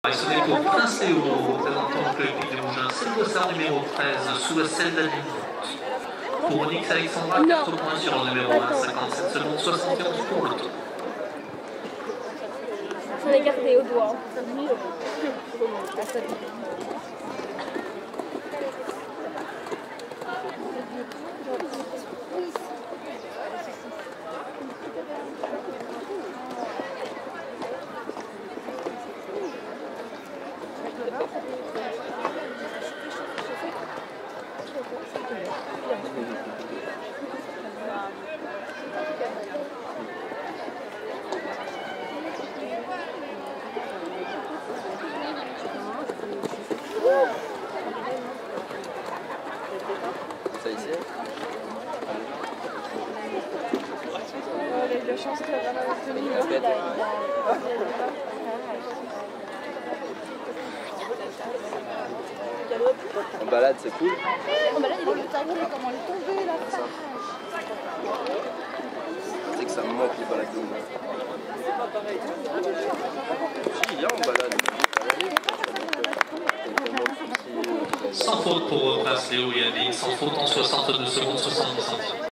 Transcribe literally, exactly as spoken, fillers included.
Et ce n'est pour Prince Léo, représentant le club des Mougins, c'est le dossard numéro treize, sous la selle d'Adeline. Pour Onyx Alexandra, quatre points sur le numéro un, cinquante-sept secondes, soixante et onze pour le temps. J'en ai gardé au doigt. Ça ici? Il a de chance qu'il a pas obtenu. En balade, c'est cool. En balade, il est le taquet, comment elle est tombée là. C'est que ça me manque les balades. Si, viens en balade. Sans faute pour Prince Léo et Yannick, sans faute en soixante-deux secondes soixante-dix centimes.